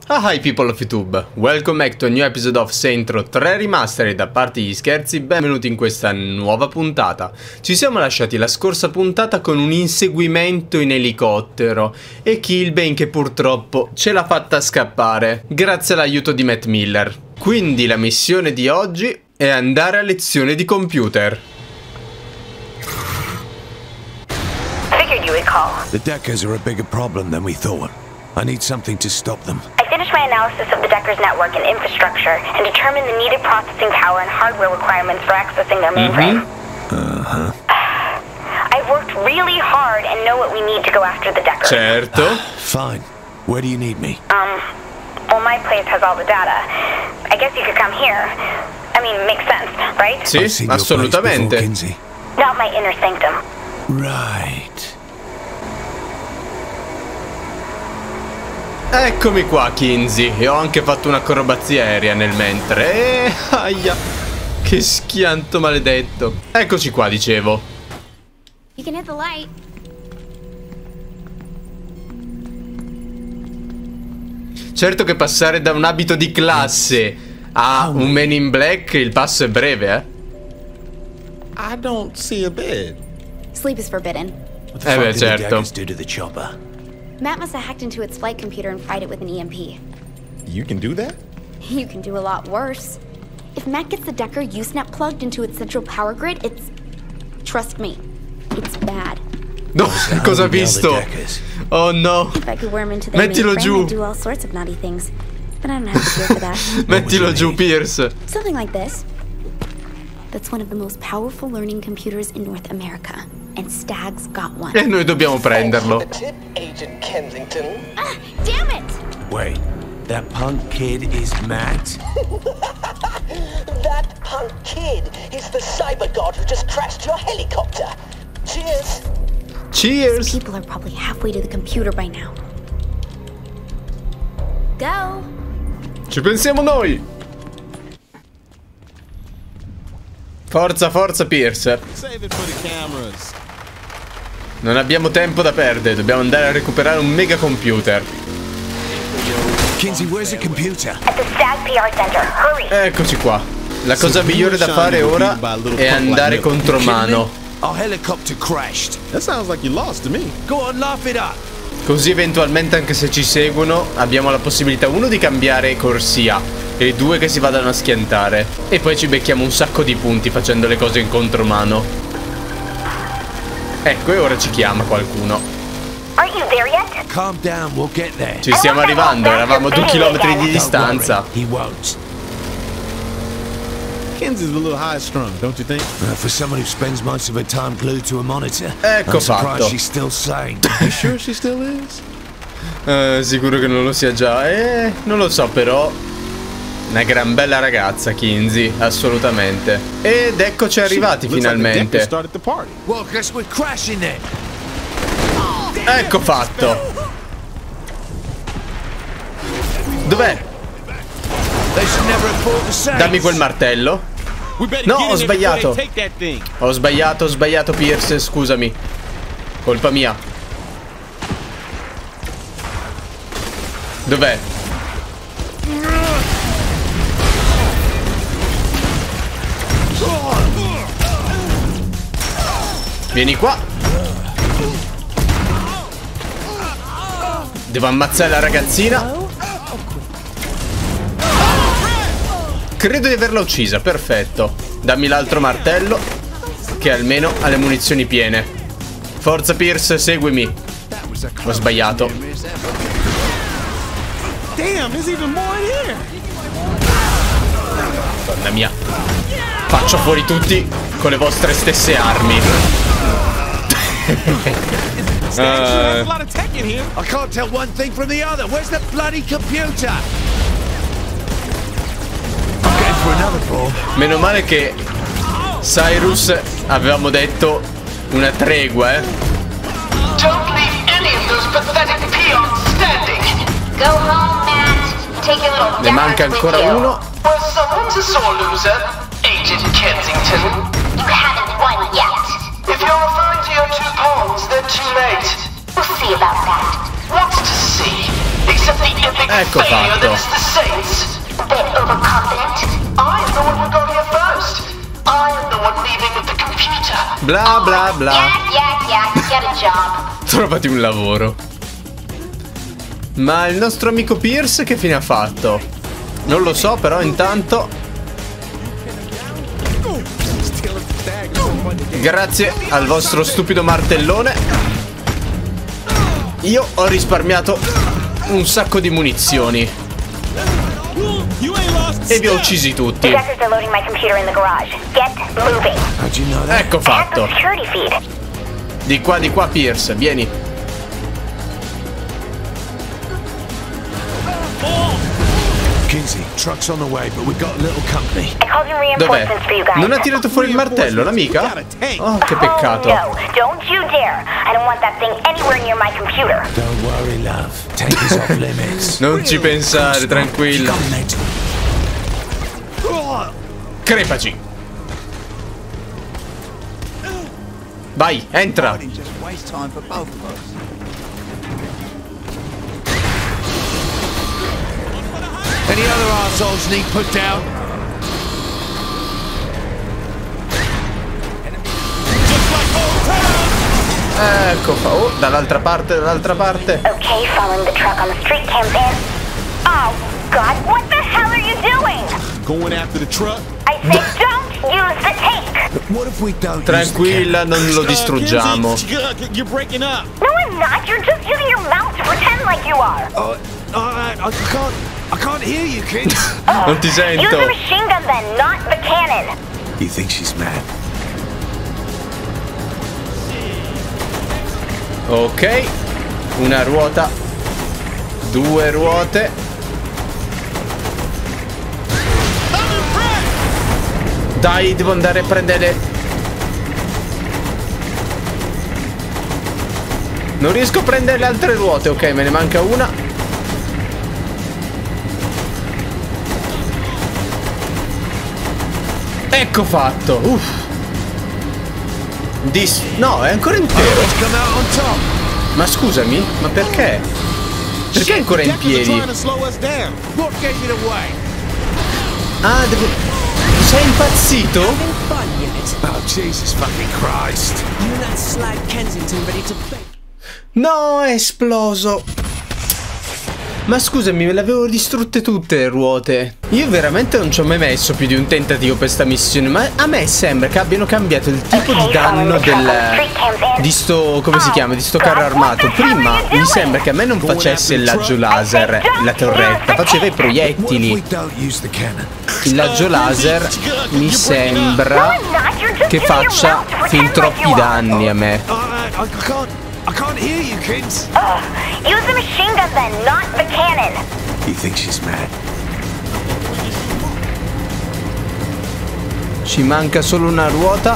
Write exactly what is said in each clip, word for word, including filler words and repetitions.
Ah, hi people of YouTube, welcome back to a new episode of Saints Row tre Remastered. Da parte gli scherzi, benvenuti in questa nuova puntata. Ci siamo lasciati la scorsa puntata con un inseguimento in elicottero e Killbane che purtroppo ce l'ha fatta scappare grazie all'aiuto di Matt Miller. Quindi la missione di oggi è andare a lezione di computer. Figured you would call. The Deckers are a bigger problem than we thought. I need something to stop them. I finished my analysis of the Deckers network and infrastructure and determined the needed processing power and hardware requirements for accessing their mainframe. Mm-hmm. Uh-huh. I've worked really hard and know what we need to go after the Deckers. Certo. Fine. Where do you need me? Um, well, my place has all the data. I guess you could come here. I mean, it makes sense, right? Sì, I've seen your place assolutamente. before, Kinsey. Not my inner sanctum. Right. Eccomi qua, Kinsey. E ho anche fatto un'acrobazia aerea nel mentre. E... aia. Che schianto maledetto. Eccoci qua, dicevo. You can hit the light. Certo che passare da un abito di classe a un Man in Black, il passo è breve, eh? I don't see a bed. Sleep is forbidden. What the Eh fuck beh, did certo. the Deckers do to the chopper? Matt must have hacked into its flight computer and fried it with an E M P. You can do that? You can do a lot worse. If Matt gets the Decker U-Snap plugged into its central power grid, it's... Trust me, it's bad. No, How cosa ha do we nail the visto? Deckers? Oh no. If I could worm into their Mettilo mainframe, giù. I'd do all sorts of naughty things. But I don't have the gear for that. Mettilo giù, Pierce. Something like this. That's one of the most powerful learning computers in North America. And Stag's got one. E noi dobbiamo prenderlo. Thanks for the tip, Agent Kensington. Ah, damn it! Wait, that punk kid is Matt? That punk kid is the cyber god who just crashed your helicopter. Cheers. Cheers. People are probably halfway to the computer by now. Go! Ci pensiamo noi. Forza, forza, Pierce. Save it for the cameras. Non abbiamo tempo da perdere. Dobbiamo andare a recuperare un mega computer. Kinsey, where's the computer? At the Stag P R Center. Hurry! Eccoci qua. La cosa migliore da fare ora è andare contro mano. Our helicopter crashed. That sounds like you lost to me. Go on, laugh it up. Così eventualmente, anche se ci seguono, abbiamo la possibilità, uno, di cambiare corsia e due, che si vadano a schiantare. E poi ci becchiamo un sacco di punti facendo le cose in contromano. Ecco, e ora ci chiama qualcuno. Aren't you there yet? Calm down, we'll get there. Ci stiamo arrivando, eravamo a due chilometri di distanza. Don't worry, he won't. Kenzie's a little high strung, don't you think? Uh, for someone who spends most of her time glued to a monitor, Ecco I'm surprised fatto. she's still sane. You sure she still is? Eh, sicuro che non lo sia già. Eh, non lo so, però. Una gran bella ragazza, Kinsey, assolutamente. Ed eccoci arrivati Looks like the Deckers finalmente. started the party. Well, guess we're crashing then. Ecco fatto. Dov'è? They should never have fought the Saints. Dammi quel martello. No, ho sbagliato. Ho sbagliato, ho sbagliato, Pierce, scusami. Colpa mia. Dov'è? Vieni qua. Devo ammazzare la ragazzina. Credo di averla uccisa, perfetto. Dammi l'altro martello, che almeno ha le munizioni piene. Forza Pierce, seguimi. Ho sbagliato. Damn, there's even more in here. Madonna mia. Faccio fuori tutti con le vostre stesse armi. There's a lot of tech in here. I can't tell one thing from the other. Where's the bloody computer? Okay, for another ball. Meno male che Cyrus, avevamo detto, una tregua, eh. Don't leave any of those pathetic peons standing. Go home, Matt. Take your little Ne manca Deckers ancora with you. uno. Was someone's a sore loser, Agent Kensington? You haven't won yet. If you're referring to your two pawns, they're too late. We'll see about that. What's to see? Except the epic Ecco fatto. Bla bla bla. Trovati un lavoro. Ma il nostro amico Pierce che fine ha fatto? Non lo so, però intanto grazie al vostro stupido martellone io ho risparmiato un sacco di munizioni e vi ho uccisi tutti. Ecco fatto. Di qua, di qua, Pierce, vieni. Kinsey, truck's on the way, but we got a little company. Dov'è? Non ha tirato fuori il martello, l'amica? Oh, che peccato. Oh, no, don't you dare. I don't want that thing anywhere near my computer. Don't worry, love. Tank is off limits. Non ci pensare, tranquillo. Crepaci. Vai, entra. Any other assholes need put down? Ecco fa. Oh, dall'altra parte, dall'altra parte. Okay, following the truck on the street cams in. Oh, God, what the hell are you doing? Going after the truck? I said don't use the tank. What if we don't? Tranquilla, non lo distruggiamo. Uh, Kinsey, you're breaking up. No, I'm not. You're just using your mouth to pretend like you are. Oh, I, I can't. I can't hear you, kid. Non ti Use sento. the machine gun then, not the cannon. You think she's mad? Ok. Una ruota. Due ruote. Dai, devo andare a prendere. Non riesco a prendere le altre ruote. Ok, me ne manca una. Ecco fatto. Uff. Dis... No, è ancora intero. Ma scusami, ma perché? Perché è ancora in piedi? Ah, devo... Sei impazzito? Oh, Jesus fucking Christ. No, è esploso. Ma scusami, me le avevo distrutte tutte le ruote. Io veramente non ci ho mai messo più di un tentativo per sta missione. Ma a me sembra che abbiano cambiato il tipo di danno del... Di sto... come si chiama? Di sto carro armato. Prima mi sembra che a me non facesse il laggio laser, la torretta, faceva i proiettili. Il laggio laser mi sembra che faccia fin troppi danni a me. I can't hear you, kids. Ugh. Use the machine gun then, not the cannon. You think she's mad? Ci manca solo una ruota.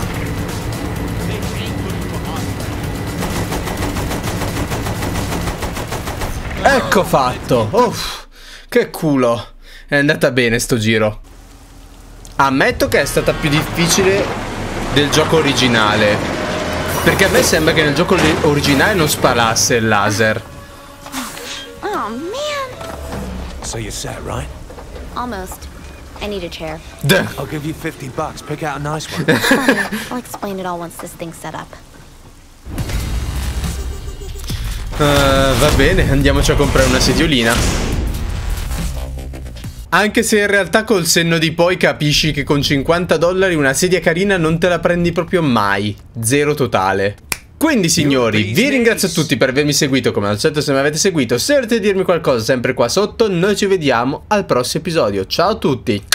Ecco fatto. Uff, che culo. È andata bene sto giro. Ammetto che è stata più difficile del gioco originale. Perché a me sembra che nel gioco originale non sparasse il laser. Oh man. So you're set, right? Almost. I need a chair. Duh. I'll give you fifty bucks. Pick out a nice one. I'll explain it all once this thing's set up. Uh, va bene, andiamoci a comprare una sediolina. Anche se in realtà col senno di poi capisci che con cinquanta dollari una sedia carina non te la prendi proprio mai. Zero totale. Quindi signori, vi ringrazio a tutti per avermi seguito, come al solito se mi avete seguito. Se volete dirmi qualcosa sempre qua sotto, noi ci vediamo al prossimo episodio. Ciao a tutti!